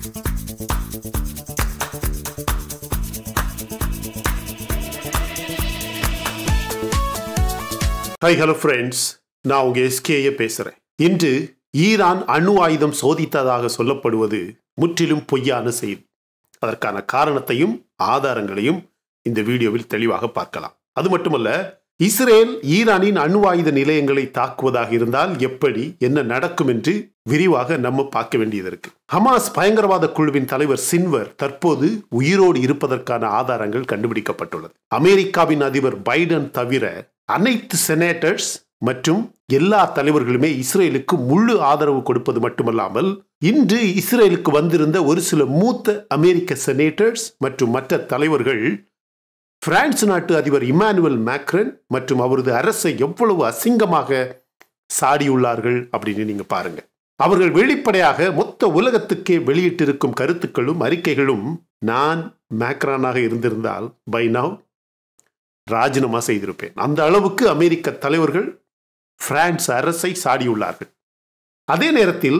Hi, hello friends. நான் உங்க SKA பேசுறேன். இன்று ஈரான் அணு ஆயுதம் சோதித்ததாக சொல்லப்படுவது முற்றிலும் பொய்யான செய்தி. அதற்கான காரணத்தையும் ஆதாரங்களையும் இந்த வீடியோவில் தெளிவாக பார்க்கலாம். அது மட்டுமல்ல, இஸ்ரேல் ஈரானின் அணு ஆயுத நிலையங்களை தாக்குவதாக இருந்தால் எப்படி என்ன நடக்கும் என்று விரிவாக நம்ம பார்க்க வேண்டியது இருக்கு. ஹமாஸ் பயங்கரவாத குழுவின் தலைவர் சின்வர் தற்போது உயிரோடு இருப்பதற்கான ஆதாரங்கள் கண்டுபிடிக்கப்பட்டுள்ளது. அமெரிக்காவின் அதிபர் பைடன் தவிர அனைத்து செனேட்டர்ஸ் மற்றும் எல்லா தலைவர்களுமே இஸ்ரேலுக்கு முழு ஆதரவு கொடுப்பது மட்டுமல்லாமல், இன்று இஸ்ரேலுக்கு வந்திருந்த ஒரு சில மூத்த அமெரிக்க செனேட்டர்ஸ் மற்றும் மற்ற தலைவர்கள் பிரான்ஸ் நாட்டு அதிபர் இமானுவேல் மேக்ரன் மற்றும் அவரது அரசை எவ்வளவு அசிங்கமாக சாடியுள்ளார்கள் அப்படின்னு நீங்க பாருங்க. அவர்கள் வெளிப்படையாக மொத்த உலகத்துக்கே வெளியிட்டிருக்கும் கருத்துக்களும் அறிக்கைகளும், நான் மேக்ரானாக இருந்திருந்தால் பை நவ் ராஜினாமா செய்திருப்பேன். அந்த அளவுக்கு அமெரிக்க தலைவர்கள் பிரான்ஸ் அரசை சாடியுள்ளார்கள். அதே நேரத்தில்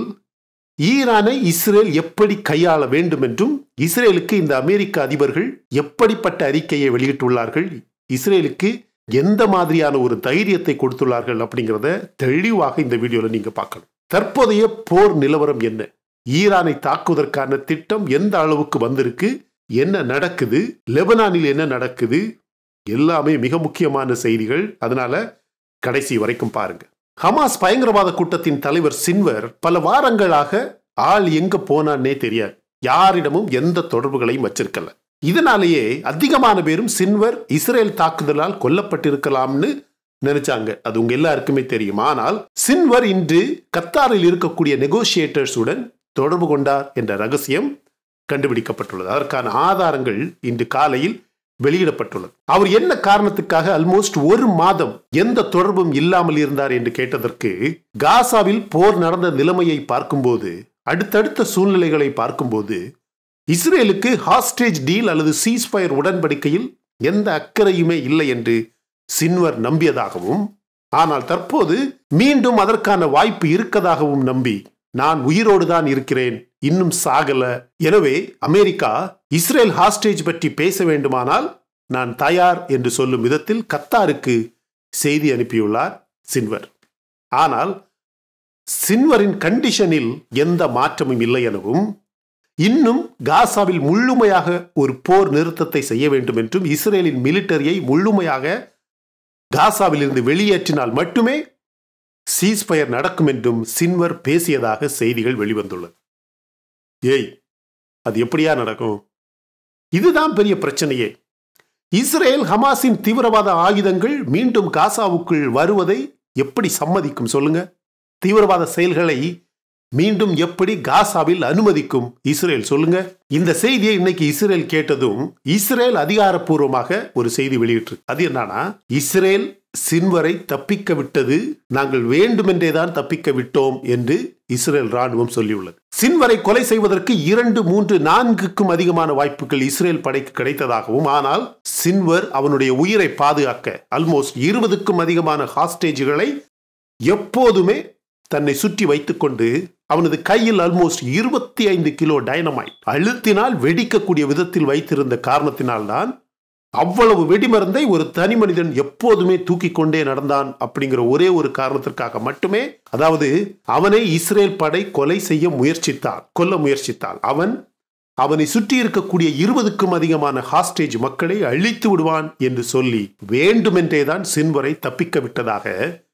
ஈரானை இஸ்ரேல் எப்படி கையாள வேண்டும் என்றும், இஸ்ரேலுக்கு இந்த அமெரிக்க அதிபர்கள் எப்படிப்பட்ட அறிக்கையை வெளியிட்டுள்ளார்கள், இஸ்ரேலுக்கு எந்த மாதிரியான ஒரு தைரியத்தை கொடுத்துள்ளார்கள் அப்படிங்கிறத தெளிவாக இந்த வீடியோல நீங்க பார்க்கணும். தற்போதைய போர் நிலவரம் என்ன, ஈரானை தாக்குவதற்கான திட்டம் எந்த அளவுக்கு வந்திருக்கு, என்ன நடக்குது, லெபனானில் என்ன நடக்குது, எல்லாமே மிக முக்கியமான செய்திகள். அதனால கடைசி வரைக்கும் பாருங்க. ஹமாஸ் பயங்கரவாத கூட்டத்தின் தலைவர் சின்வர் பல வாரங்களாக ஆள் எங்க போனான்னே தெரியாது, யாரிடமும் எந்த தொடர்புகளையும் வச்சிருக்கல. இதனாலேயே அதிகமான பேரும் சின்வர் இஸ்ரேல் தாக்குதலால் கொல்லப்பட்டிருக்கலாம்னு நினைச்சாங்க. அது உங்க எல்லாருக்குமே தெரியும். ஆனால் சின்வர் இன்று கத்தாரில் இருக்கக்கூடிய நெகோசியேட்டர்ஸுடன் தொடர்பு கொண்டார் என்ற ரகசியம் கண்டுபிடிக்கப்பட்டுள்ளது. அதற்கான ஆதாரங்கள் இன்று காலையில் வெளியிடப்பட்டுள்ளது. அவர் என்ன காரணத்துக்காக ஆல்மோஸ்ட் ஒரு மாதம் எந்த தொடர்பும் இல்லாமல் இருந்தார் என்று கேட்டதற்கு, காசாவில் போர் நடந்த நிலைமையை பார்க்கும்போது, அடுத்தடுத்த சூழ்நிலைகளை பார்க்கும்போது, இஸ்ரேலுக்கு ஹாஸ்டேஜ் டீல் அல்லது சீஸ்ஃபயர் உடன்படிக்கையில் எந்த அக்கறையுமே இல்லை என்று சின்வர் நம்பியதாகவும், ஆனால் தற்போது மீண்டும் அதற்கான வாய்ப்பு இருக்கதாகவும் நம்பி, நான் உயிரோடு தான் இருக்கிறேன், இன்னும் சாகல, எனவே அமெரிக்கா இஸ்ரேல் ஹாஸ்டேஜ் பற்றி பேச வேண்டுமானால் நான் தயார் என்று சொல்லும் விதத்தில் கத்தாருக்கு செய்தி அனுப்பியுள்ளார் சின்வர். ஆனால் சின்வரின் கண்டிஷனில் எந்த மாற்றமும் இல்லை எனவும், இன்னும் காசாவில் முழுமையாக ஒரு போர் நிறுத்தத்தை செய்ய வேண்டும் என்றும், இஸ்ரேலின் மிலிட்டரியை முழுமையாக காசாவில் இருந்து வெளியேற்றினால் மட்டுமே சீஸ்ஃபயர் நடக்கும் என்றும் சின்வர் பேசியதாக செய்திகள் வெளிவந்துள்ளது. ஏய், அது எப்படியா நடக்கும்? இதுதான் பெரிய பிரச்சனையே. இஸ்ரேல் ஹமாஸின் தீவிரவாத ஆயுதங்கள் மீண்டும் காசாவுக்குள் வருவதை எப்படி சம்மதிக்கும் சொல்லுங்க? தீவிரவாத செயல்களை மீண்டும் எப்படி காசாவில் அனுமதிக்கும் இஸ்ரேல் சொல்லுங்க? இந்த செய்தியை இன்னைக்கு இஸ்ரேல் கேட்டதும் இஸ்ரேல் அதிகாரப்பூர்வமாக ஒரு செய்தி வெளியிட்டு, அது என்னன்னா, இஸ்ரேல் சின்வரை தப்பிக்க விட்டது, நாங்கள் வேண்டுமென்றேதான் தப்பிக்க விட்டோம் என்று இஸ்ரேல் ராணுவம் சொல்லியுள்ளது. சின்வரை கொலை செய்வதற்கு 2, 3, 4க்கும் அதிகமான வாய்ப்புகள் இஸ்ரேல் படைக்கு கிடைத்ததாகவும், ஆனால் சின்வர் அவனுடைய உயிரை பாதுகாக்க ஆல்மோஸ்ட் 20க்கும் அதிகமான ஹாஸ்டேஜ்களை எப்போதுமே தன்னை சுற்றி வைத்துக் கொண்டு, அவனது கையில் ஆல்மோஸ்ட் 25 கிலோ டைனமைட் அழுத்தினால் வெடிக்கக்கூடிய விதத்தில் வைத்திருந்த காரணத்தினால்தான் அவ்வளவு வெடிமருந்தை ஒரு தனி மனிதன் எப்போதுமே தூக்கி கொண்டே நடந்தான் அப்படிங்கிற ஒரே ஒரு காரணத்திற்காக மட்டுமே, அதாவது அவனை இஸ்ரேல் படை கொலை செய்ய கொல்ல முயற்சித்தால் அவனை சுற்றி இருக்கக்கூடிய 20க்கும் அதிகமான ஹாஸ்டேஜ் மக்களை அழித்து விடுவான் என்று சொல்லி வேண்டுமென்றேதான் சின்வரை தப்பிக்க விட்டதாக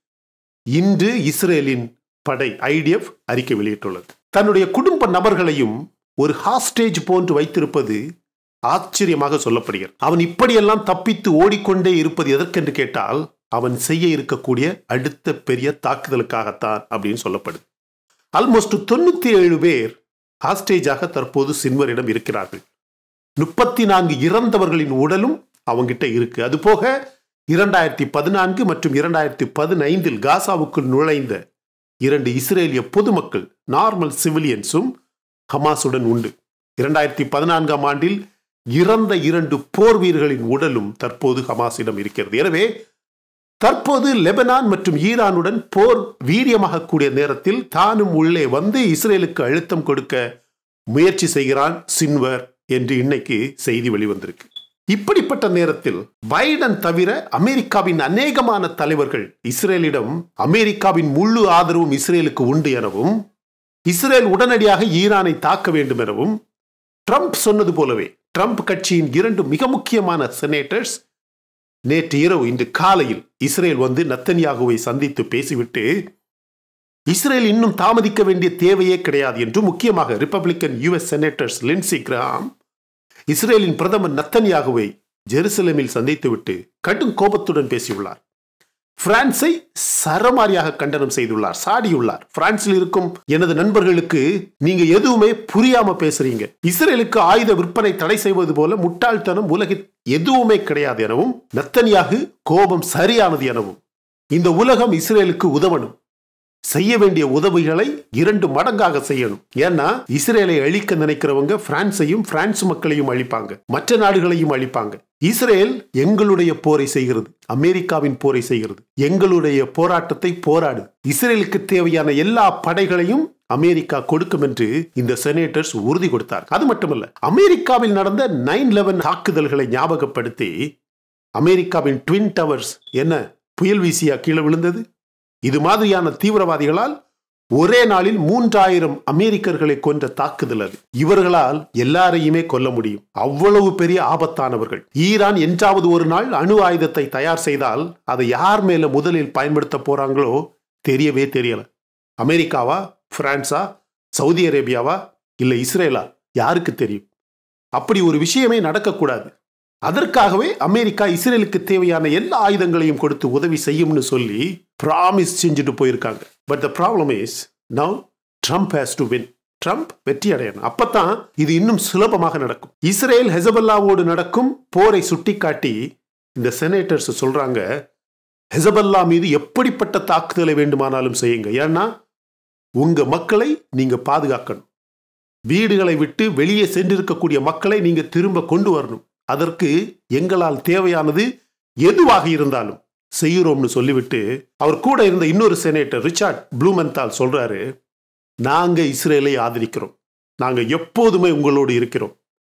இன்று இஸ்ரேலின் படை IDF அறிக்கை வெளியிட்டுள்ளது. தன்னுடைய குடும்ப நபர்களையும் ஒரு ஹாஸ்டேஜ் போன்று வைத்திருப்பது ஆச்சரியமாக சொல்லப்படுகிறது. அவன் இப்படியெல்லாம் தப்பித்து ஓடிக்கொண்டே இருப்பது எதற்கென்று கேட்டால், அவன் செய்ய இருக்கக்கூடிய அடுத்த பெரிய தாக்குதலுக்காகத்தான் அப்படின்னு சொல்லப்படுது. ஆல்மோஸ்ட் 97 பேர் ஹாஸ்டேஜாக தற்போது சின்வரிடம் இருக்கிறார்கள். 34 இறந்தவர்களின் உடலும் அவங்கிட்ட இருக்கு. அது போக 2014 மற்றும் 2015 காசாவுக்குள் நுழைந்த 2 இஸ்ரேலிய பொதுமக்கள், நார்மல் சிவிலியன்ஸும் ஹமாஸுடன் உண்டு. 2014ஆம் ஆண்டில் இறந்த 2 போர் வீரர்களின் உடலும் தற்போது ஹமாஸிடம் இருக்கிறது. எனவே தற்போது லெபனான் மற்றும் ஈரானுடன் போர் வீரியமாக கூடிய நேரத்தில் தானும் உள்ளே வந்து இஸ்ரேலுக்கு அழுத்தம் கொடுக்க முயற்சி செய்கிறான் சின்வர் என்று இன்னைக்கு செய்தி வெளிவந்திருக்கு. இப்படிப்பட்ட நேரத்தில் பைடன் தவிர அமெரிக்காவின் அநேகமான தலைவர்கள் இஸ்ரேலிடம் அமெரிக்காவின் முழு ஆதரவும் இஸ்ரேலுக்கு உண்டு எனவும் இஸ்ரேல் உடனடியாக ஈரானை தாக்க வேண்டும் எனவும் ட்ரம்ப் சொன்னது போலவே ட்ரம்ப் கட்சியின் 2 மிக முக்கியமான செனேட்டர்ஸ் நேற்று இரவு இன்று காலையில் இஸ்ரேல் வந்து நத்தன்யாகுவை சந்தித்து பேசிவிட்டு இஸ்ரேல் இன்னும் தாமதிக்க வேண்டிய தேவையே கிடையாது என்று முக்கியமாக Republican US senators Lindsey Graham இஸ்ரேலின் பிரதமர் நத்தன்யாகுவை ஜெருசலேமில் சந்தித்துவிட்டு கடும் கோபத்துடன் பேசியுள்ளார். பிரான்சை சரமாரியாக கண்டனம் செய்துள்ளார், சாடியுள்ளார். பிரான்சில் இருக்கும் எனது நண்பர்களுக்கு நீங்க எதுவுமே புரியாம பேசுறீங்க, இஸ்ரேலுக்கு ஆயுத விற்பனை தடை செய்வது போல முட்டாள்தனம் உலகில் எதுவுமே கிடையாது எனவும் நத்தன்யாகு கோபம் சரியானது எனவும் இந்த உலகம் இஸ்ரேலுக்கு உதவணும், செய்ய வேண்டிய உதவிகளை 2 மடங்காக செய்யணும். ஏன்னா இஸ்ரேலை அழிக்க நினைக்கிறவங்க பிரான்சையும் பிரான்ஸ் மக்களையும் அழிப்பாங்க, மற்ற நாடுகளையும் அழிப்பாங்க. இஸ்ரேல் எங்களுடைய போரை செய்கிறது, அமெரிக்காவின் போரை செய்கிறது, எங்களுடைய போராட்டத்தை போராடு, இஸ்ரேலுக்கு தேவையான எல்லா படைகளையும் அமெரிக்கா கொடுக்கும் என்று இந்த செனேட்டர்ஸ் உறுதி கொடுத்தார். அது மட்டுமல்ல, அமெரிக்காவில் நடந்த 9/11 தாக்குதல்களை ஞாபகப்படுத்தி அமெரிக்காவின் ட்வின் டவர்ஸ் என்ன புயல் வீசியா கீழே விழுந்தது, இது மாதிரியான தீவிரவாதிகளால் ஒரே நாளில் 3000 அமெரிக்கர்களை கொன்ற தாக்குதல் அது. இவர்களால் எல்லாரையுமே கொல்ல முடியும், அவ்வளவு பெரிய ஆபத்தானவர்கள். ஈரான் என்றாவது ஒரு நாள் அணு ஆயுதத்தை தயார் செய்தால் அதை யார் மேல முதலில் பயன்படுத்த போறாங்களோ தெரியவே தெரியல. அமெரிக்காவா, பிரான்ஸா, சவுதி அரேபியாவா, இல்ல இஸ்ரேலா, யாருக்கு தெரியும்? அப்படி ஒரு விஷயமே நடக்கக்கூடாது. அதற்காகவே அமெரிக்கா இஸ்ரேலுக்கு தேவையான எல்லா ஆயுதங்களையும் கொடுத்து உதவி செய்யும்னு சொல்லி ப்ராமிஸ் செஞ்சுட்டு போயிருக்காங்க. But the problem is now Trump has to win. Trump வெற்றி அடையணும், அப்பதான் இது இன்னும் சுலபமாக நடக்கும். இஸ்ரேல் ஹெசபல்லாவோடு நடக்கும் போரை சுட்டிக்காட்டி இந்த செனேட்டர்ஸ் சொல்றாங்க, ஹெசபல்லா மீது எப்படிப்பட்ட தாக்குதலை வேண்டுமானாலும் செய்யுங்க, ஏன்னா உங்க மக்களை நீங்க பாதுகாக்கணும், வீடுகளை விட்டு வெளியே சென்றிருக்கக்கூடிய மக்களை நீங்க திரும்ப கொண்டு வரணும், அதற்கு எங்களால் தேவையானது எதுவாக இருந்தாலும் செய்கிறோம்னு சொல்லிவிட்டு அவர் கூட இருந்த இன்னொரு செனேட்டர் ரிச்சர்ட் ப்ளூமென்தால் சொல்றாரு, நாங்க இஸ்ரேலை ஆதரிக்கிறோம், நாங்க எப்போதுமே உங்களோடு இருக்கிறோம்,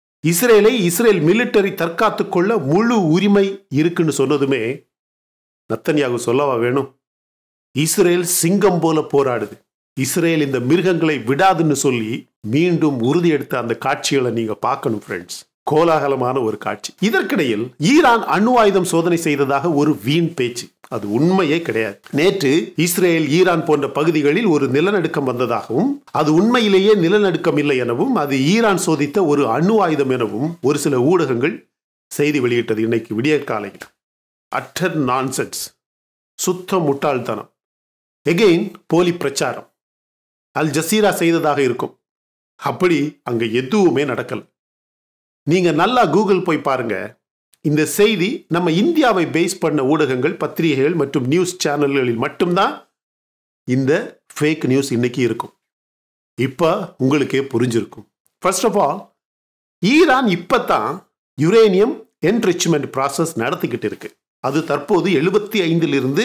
இஸ்ரேல் மிலிட்டரி தற்காத்துக் கொள்ள முழு உரிமை இருக்குன்னு சொன்னதுமே நத்தன்யாகு சொல்லவா வேணும்? இஸ்ரேல் சிங்கம் போல போராடுது, இஸ்ரேல் இந்த மிருகங்களை விடாதுன்னு சொல்லி மீண்டும் உறுதி எடுத்த அந்த காட்சிகளை நீங்க பார்க்கணும் ஃப்ரெண்ட்ஸ். கோலாகலமான ஒரு காட்சி. இதற்கிடையில் ஈரான் அணு ஆயுதம் சோதனை செய்ததாக ஒரு வீண் பேச்சு, அது உண்மையே கிடையாது. நேற்று இஸ்ரேல் ஈரான் போன்ற பகுதிகளில் ஒரு நிலநடுக்கம் வந்ததாகவும் அது உண்மையிலேயே நிலநடுக்கம் இல்லை எனவும் அது ஈரான் சோதித்த ஒரு அணு ஆயுதம் எனவும் ஒரு சில ஊடகங்கள் செய்தி வெளியிட்டது இன்னைக்கு விடிய காலையில். அட்டர் நான்சென்ஸ், சுத்த முட்டாள்தனம். எகெயின் போலி பிரச்சாரம் அல் ஜசீரா செய்ததாக இருக்கும். அப்படி அங்க எதுவுமே நடக்கல. நீங்க நல்லா கூகுள் போய் பாருங்க, இந்த செய்தி நம்ம இந்தியாவை பேஸ் பண்ண ஊடகங்கள், பத்திரிகைகள் மற்றும் நியூஸ் சேனல்களில் மட்டும்தான் இந்த ஃபேக் நியூஸ் இன்னைக்கு இருக்கும். இப்ப உங்களுக்கே புரிஞ்சிருக்கும். ஃபர்ஸ்ட் ஆஃப் ஆல், ஈரான் இப்பதான் யுரேனியம் என்ரிச்மெண்ட் ப்ராசஸ் நடத்திக்கிட்டு இருக்கு. அது தற்போது 75%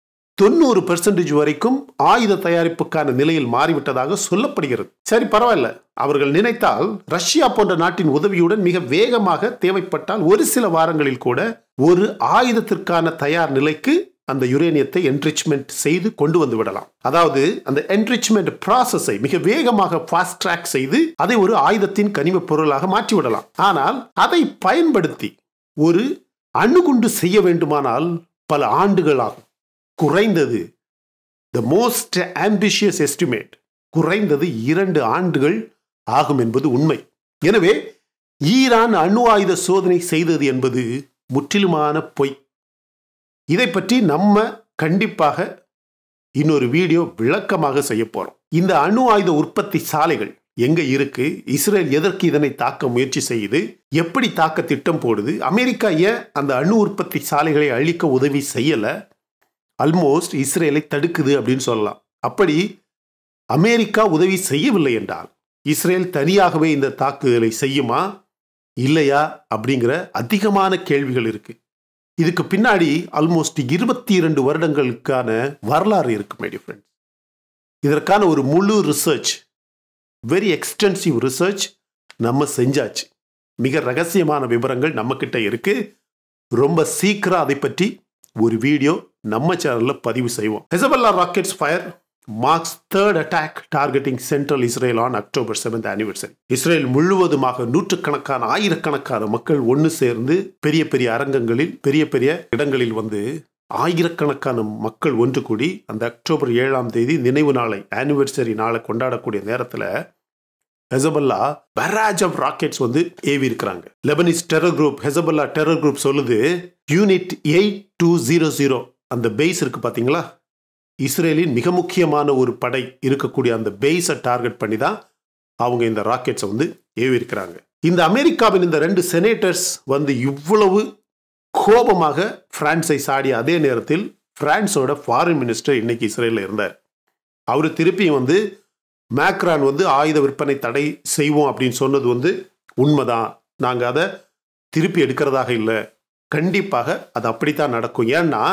90% வரைக்கும் ஆயுத தயாரிப்புக்கான நிலையில் மாறிவிட்டதாக சொல்லப்படுகிறது. சரி, பரவாயில்ல, அவர்கள் நினைத்தால் ரஷ்யா போன்ற நாட்டின் உதவியுடன் மிக வேகமாக தேவைப்பட்டால் ஒரு சில வாரங்களில் கூட ஒரு ஆயுதத்திற்கான தயார் நிலைக்கு அந்த யுரேனியத்தை என்ரிச்மெண்ட் செய்து கொண்டு வந்து விடலாம். அதாவது அந்த என்ரிச்மெண்ட் ப்ராசஸை மிக வேகமாக ஃபாஸ்ட் ட்ராக் செய்து அதை ஒரு ஆயுதத்தின் கனிம பொருளாக மாற்றிவிடலாம். ஆனால் அதை பயன்படுத்தி ஒரு அணுகுண்டு செய்ய வேண்டுமானால் பல ஆண்டுகள் ஆகும். குறைந்தது the most ambitious estimate குறைந்தது 2 ஆண்டுகள் ஆகும் என்பது உண்மை. எனவே ஈரான் அணு ஆயுத சோதனை செய்தது என்பது முற்றிலுமான பொய். இதை பற்றி நம்ம கண்டிப்பாக இன்னொரு வீடியோ விளக்கமாக செய்ய போறோம். இந்த அணு ஆயுத உற்பத்தி சாலைகள் எங்க இருக்கு, இஸ்ரேல் எதற்கு இதனை தாக்க முயற்சி செய்யுது, எப்படி தாக்க திட்டம் போடுது, அமெரிக்கா ஏன் அந்த அணு உற்பத்தி சாலைகளை அழிக்க உதவி செய்யல, ஆல்மோஸ்ட் இஸ்ரேலை தடுக்குது அப்படின்னு சொல்லலாம். அப்படி அமெரிக்கா உதவி செய்யவில்லை என்றால் இஸ்ரேல் தனியாகவே இந்த தாக்குதலை செய்யுமா இல்லையா அப்படிங்கிற அதிகமான கேள்விகள் இருக்கு. இதுக்கு பின்னாடி ஆல்மோஸ்ட் 22 வருடங்களுக்கான வரலாறு இருக்கு மை டியர் ஃப்ரெண்ட்ஸ். இதற்கான ஒரு முழு ரிசர்ச் வெரி எக்ஸ்டென்சிவ் ரிசர்ச் நம்ம செஞ்சாச்சு. மிக ரகசியமான விவரங்கள் நம்ம கிட்ட இருக்கு. ரொம்ப சீக்கிரம் அதை பற்றி ஒரு வீடியோ நம்ம சேனல்ல பதிவு செய்வோம். Hezbollah rockets fire marks third attack targeting central Israel on October 7th anniversary. Israel முழுவதுமாக நூற்றுக்கணக்கான ஆயிரக்கணக்கான மக்கள் ஒன்று சேர்ந்து பெரிய பெரிய அரங்கங்களில் பெரிய பெரிய இடங்களில் வந்து ஆயிரக்கணக்கான மக்கள் ஒன்று கூடி அந்த அக்டோபர் 7ஆம் தேதி நினைவு நாளை ஆனிவர்சரி நாளை கொண்டாடக்கூடிய நேரத்தில் ஹெசபல்லா barrage of ராக்கெட்ஸ் வந்து ஏவி இருக்கிறாங்க. Lebanese terror group Hezbollah terror group சொல்லுது யூனிட் 8200 அந்த பேஸ் இருக்கு பாத்தீங்களா, இஸ்ரேலின் மிக முக்கியமான ஒரு படை இருக்கக்கூடிய அந்த பேஸை டார்கெட் பண்ணி தான் அவங்க இந்த ராக்கெட்ஸை வந்து ஏவி இருக்கிறாங்க. இந்த அமெரிக்காவின் இந்த 2 செனேட்டர்ஸ் வந்து இவ்வளவு கோபமாக பிரான்ஸை சாடிய அதே நேரத்தில் பிரான்ஸோட ஃபாரின் மினிஸ்டர் இன்னைக்கு இஸ்ரேலில் இருந்தார். அவர் திருப்பியும் வந்து மேக்ரான் வந்து ஆயுத விற்பனை தடை செய்வோம் அப்படின்னு சொன்னது வந்து உண்மைதான், நாங்கள் அதை திருப்பி எடுக்கிறதாக இல்லை, கண்டிப்பாக அது அப்படித்தான் நடக்கும். ஏன்னா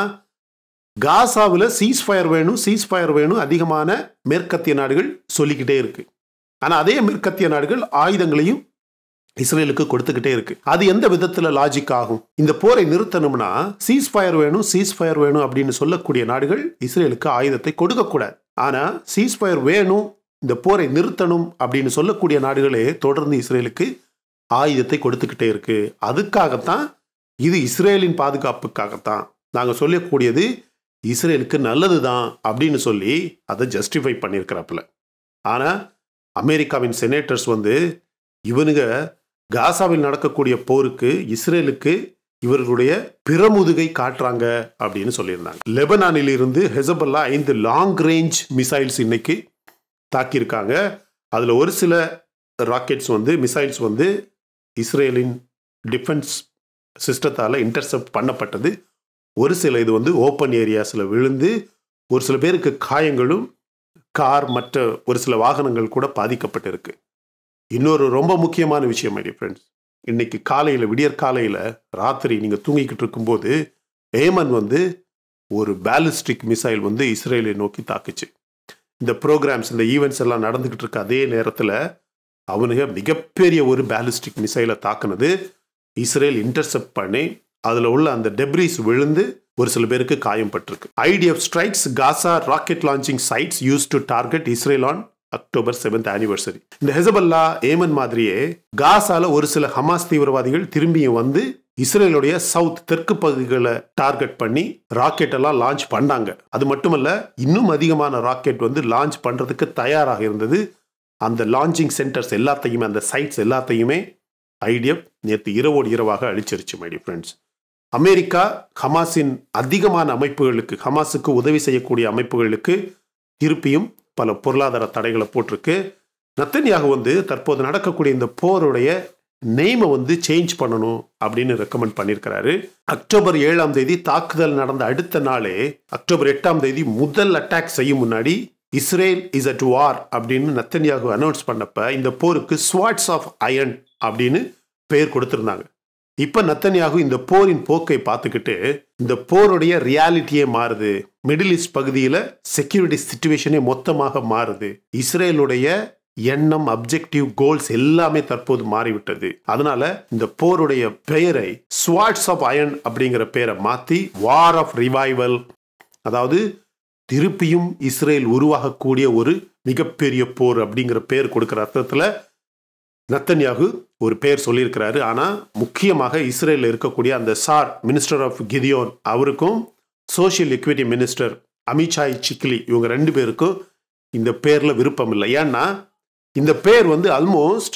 காசாவில் சீஸ்ஃபயர் வேணும் அதிகமான மேற்கத்திய நாடுகள் சொல்லிக்கிட்டே இருக்கு. ஆனால் அதே மேற்கத்திய நாடுகள் ஆயுதங்களையும் இஸ்ரேலுக்கு கொடுத்துக்கிட்டே இருக்கு. அது எந்த விதத்தில் லாஜிக் ஆகும்? இந்த போரை நிறுத்தணும்னா சீஸ்ஃபயர் வேணும் அப்படின்னு சொல்லக்கூடிய நாடுகள் இஸ்ரேலுக்கு ஆயுதத்தை கொடுக்கக்கூடாது. ஆனால் சீஸ்ஃபயர் வேணும், இந்த போரை நிறுத்தணும் அப்படின்னு சொல்லக்கூடிய நாடுகளே தொடர்ந்து இஸ்ரேலுக்கு ஆயுதத்தை கொடுத்துக்கிட்டே இருக்கு. அதுக்காகத்தான், இது இஸ்ரேலின் பாதுகாப்புக்காகத்தான் நாங்கள் சொல்லக்கூடியது இஸ்ரேலுக்கு நல்லது தான் அப்படின்னு சொல்லி அதை ஜஸ்டிஃபை பண்ணியிருக்கிறாப்புல. ஆனால் அமெரிக்காவின் செனேட்டர்ஸ் வந்து இவனுங்க காசாவில் நடக்கக்கூடிய போருக்கு இஸ்ரேலுக்கு இவர்களுடைய பிறமுதுகை காட்டுறாங்க அப்படின்னு சொல்லியிருந்தாங்க. லெபனானில் இருந்து ஹெசபல்லா 5 லாங் ரேஞ்ச் மிசைல்ஸ் இன்னைக்கு தாக்கியிருக்காங்க. அதில் ஒரு சில ராக்கெட்ஸ் வந்து மிசைல்ஸ் வந்து இஸ்ரேலின் டிஃபென்ஸ் சிஸ்டத்தால் இன்டர்செப்ட் பண்ணப்பட்டது. ஒரு சில இது வந்து ஓப்பன் ஏரியாஸில் விழுந்து ஒரு சில பேருக்கு காயங்களும், கார் மற்ற ஒரு சில வாகனங்கள் கூட பாதிக்கப்பட்டிருக்கு. இன்னொரு ரொம்ப முக்கியமான விஷயம் மை டியர் ஃப்ரெண்ட்ஸ், இன்னைக்கு காலையில் விடியற்காலையில் ராத்திரி நீங்கள் தூங்கிக்கிட்டு இருக்கும்போது ஏமன் வந்து ஒரு பேலிஸ்டிக் மிசைல் வந்து இஸ்ரேலை நோக்கி தாக்குச்சு. இந்த ப்ரோக்ராம்ஸ் இந்த ஈவெண்ட்ஸ் எல்லாம் நடந்துக்கிட்டு இருக்க அதே நேரத்தில் அவனுங்க மிகப்பெரிய ஒரு பேலிஸ்டிக் மிசைலை தாக்குனது இஸ்ரேல் இன்டர்செப்ட் பண்ணி அதில் உள்ள அந்த டெப்ரிஸ் விழுந்து ஒரு சில பேருக்கு காயம் பட்டிருக்கு. IDF strikes Gaza rocket launching sites used to target Israel on October 7th anniversary. இந்த ஹெசபல்லா ஏமன் மாதிரியே காசால ஒரு சில ஹமாஸ் தீவிரவாதிகள் திரும்பியும் வந்து இஸ்ரேலுடைய சவுத் தெற்கு பகுதிகளை டார்கெட் பண்ணி ராக்கெட் எல்லாம் லான்ச் பண்ணாங்க. அது மட்டுமல்ல, இன்னும் அதிகமான ராக்கெட் வந்து லான்ச் பண்றதுக்கு தயாராக இருந்தது. அந்த லான்ச்சிங் சென்டர்ஸ் எல்லாத்தையுமே, அந்த சைட்ஸ் எல்லாத்தையுமே IDF நேற்று இரவோடு இரவாக அழிச்சிருச்சு மை டியர் ஃப்ரெண்ட்ஸ். அமெரிக்கா ஹமாஸின் அதிகமான அமைப்புகளுக்கு, ஹமாஸுக்கு உதவி செய்யக்கூடிய அமைப்புகளுக்கு திருப்பியும் பல பொருளாதார தடைகளை போட்டிருக்கு. நெத்தன்யாகு வந்து தற்போது நடக்கக்கூடிய இந்த போருடைய நெய்மை வந்து சேஞ்ச் பண்ணணும் அப்படின்னு ரெக்கமெண்ட் பண்ணியிருக்கிறாரு. அக்டோபர் 7ஆம் தேதி தாக்குதல் நடந்த அடுத்த நாளே அக்டோபர் 8ஆம் தேதி முதல் அட்டாக் செய்யும் முன்னாடி இஸ்ரேல் இஸ் அட் வார் அப்படின்னு நெத்தன்யாகு அனௌன்ஸ் பண்ணப்ப இந்த போருக்கு ஸ்வாட்ஸ் ஆஃப் அயர்ன் அப்படின்னு பெயர் கொடுத்திருந்தாங்க. இப்ப நெத்தன்யாகு இந்த போரின் போக்கை பார்த்துக்கிட்டு இந்த போருடைய ரியாலிட்டியே மாறுது. மிடில் ஈஸ்ட் பகுதியில செக்யூரிட்டி சிச்சுவேஷனே மொத்தமாக மாறுது. இஸ்ரேலுடைய எண்ணம், அப்ஜெக்டிவ், கோல்ஸ் எல்லாமே தற்போது மாறிவிட்டது. அதனால இந்த போருடைய பெயரை ஸ்வாட்ஸ் ஆஃப் அயர்ன் அப்படிங்கிற பெயரை மாத்தி வார் ஆஃப் ரிவைவல், அதாவது திருப்பியும் இஸ்ரேல் உருவாகக்கூடிய ஒரு மிகப்பெரிய போர் அப்படிங்கிற பெயர் கொடுக்கிற அர்த்தத்துல நெத்தன்யாகு ஒரு பெயர் சொல்லியிருக்கிறாரு. ஆனால் முக்கியமாக இஸ்ரேலில் இருக்கக்கூடிய அந்த சார் மினிஸ்டர் ஆஃப் கிதியோன் அவருக்கும் social equity minister Amichai Chikli இவங்க 2 பேருக்கும் இந்த பேரில் விருப்பம் இல்லை. ஏன்னா இந்த பேர் வந்து ஆல்மோஸ்ட்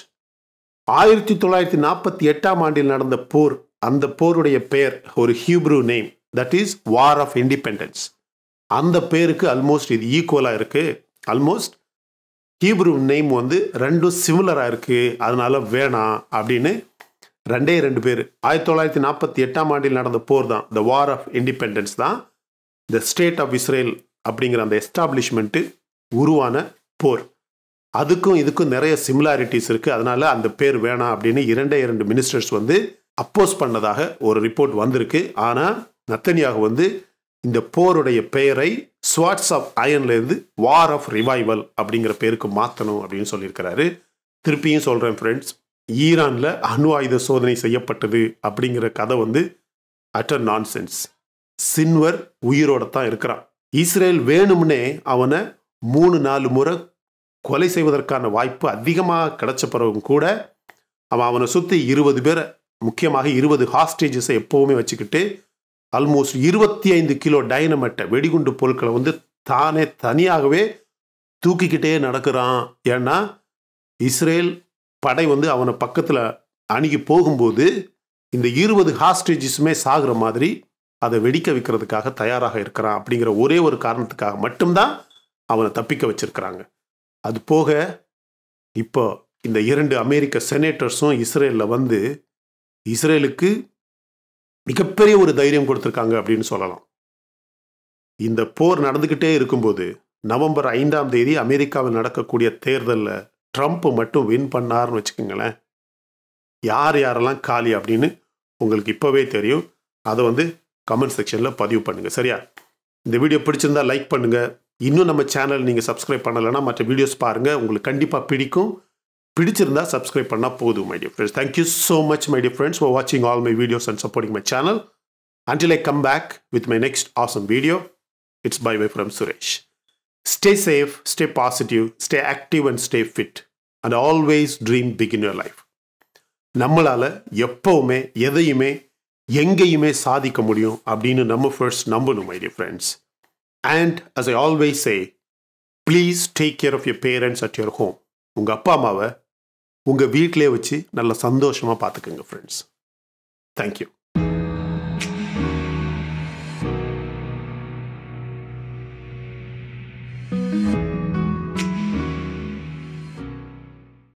1948ஆம் ஆண்டில் நடந்த போர், அந்த போருடைய பெயர் ஒரு Hebrew name, that is war of independence. அந்த பேருக்கு ஆல்மோஸ்ட் இது ஈக்குவலாக இருக்கு. ஆல்மோஸ்ட் ஹீப்ரூ நேம் வந்து 2 சிமிலராக இருக்கு, அதனால வேணாம் அப்படின்னு 2 பேர் 1948ஆம் ஆண்டில் நடந்த போர் தான், த வார் ஆஃப் இண்டிபெண்டன்ஸ் தான் த ஸ்டேட் ஆஃப் இஸ்ரேல் அப்படிங்கிற அந்த எஸ்டாப்ளிஷ்மெண்ட்டு உருவான போர். அதுக்கும் இதுக்கும் நிறைய சிமிலாரிட்டிஸ் இருக்கு, அதனால அந்த பேர் வேணாம் அப்படின்னு 2 மினிஸ்டர்ஸ் வந்து அப்போஸ் பண்ணதாக ஒரு ரிப்போர்ட் வந்திருக்கு. ஆனால் நெத்தன்யாகு வந்து இந்த போருடைய பெயரை ஸ்வாட்ஸ் ஆஃப் அயன்லேருந்து வார் ஆஃப் ரிவைவல் அப்படிங்கிற பேருக்கு மாற்றணும் அப்படின்னு சொல்லியிருக்கிறாரு. திருப்பியும் சொல்கிறேன் ஃப்ரெண்ட்ஸ், ஈரானில் அணு ஆயுத சோதனை செய்யப்பட்டது அப்படிங்கிற கதை வந்து அட்டர் நான்சென்ஸ். சின்வர் உயிரோட தான் இருக்கிறான். இஸ்ரேல் வேணும்னே அவனை 3-4 முறை கொலை செய்வதற்கான வாய்ப்பு அதிகமாக கிடைச்ச பிறகும் கூட அவனை சுற்றி 20 பேரை, முக்கியமாக 20 ஹாஸ்டேஜஸை எப்போவுமே வச்சுக்கிட்டு ஆல்மோஸ்ட் 25 கிலோ டைனமைட்டை, வெடிகுண்டு பொருட்களை வந்து தானே தனியாகவே தூக்கிக்கிட்டே நடக்கிறான். ஏன்னா இஸ்ரேல் படை வந்து அவனை பக்கத்தில் அணுகி போகும்போது இந்த 20 ஹாஸ்டேஜஸுமே சாகிற மாதிரி அதை வெடிக்க வைக்கிறதுக்காக தயாராக இருக்கிறான் அப்படிங்கிற ஒரே ஒரு காரணத்துக்காக மட்டும்தான் அவனை தப்பிக்க வச்சிருக்கிறாங்க. அது போக இப்போ இந்த 2 அமெரிக்க செனேட்டர்ஸும் இஸ்ரேலில் வந்து இஸ்ரேலுக்கு மிகப்பெரிய ஒரு தைரியம் கொடுத்துருக்காங்க அப்படின்னு சொல்லலாம். இந்த போர் நடந்துக்கிட்டே இருக்கும்போது நவம்பர் 5ஆம் தேதி அமெரிக்காவில் நடக்கக்கூடிய தேர்தலில் ட்ரம்ப் மட்டும் வின் பண்ணார்னு வச்சுக்கோங்களேன், யார் யாரெல்லாம் காலி அப்படின்னு உங்களுக்கு இப்போவே தெரியும். அதை வந்து கமெண்ட் செக்ஷனில் பதிவு பண்ணுங்கள். சரியா? இந்த வீடியோ பிடிச்சிருந்தா லைக் பண்ணுங்கள். இன்னும் நம்ம சேனல் நீங்கள் சப்ஸ்கிரைப் பண்ணலைன்னா மற்ற வீடியோஸ் பாருங்கள், உங்களுக்கு கண்டிப்பாக பிடிக்கும். பிடிச்சிருந்தா சப்ஸ்கிரைப் பண்ணால் போதும் my dear friends. Thank you so much my dear friends for watching all my videos and supporting my channel. Until I come back with my next awesome video, it's bye bye from Suresh. Stay safe, stay positive, stay active and stay fit, and always dream big in your life. நம்மளால எப்பவுமே எதையுமே எங்கேயுமே சாதிக்க முடியும் அப்படின்னு நம்ம first நம்பணும் my dear friends. And as I always say, please take care of your parents at your home. உங்கள் அப்பா அம்மாவை உங்கள் வீட்டிலே வச்சு நல்ல சந்தோஷமாக பார்த்துக்கோங்க ஃப்ரெண்ட்ஸ். தேங்க்யூ.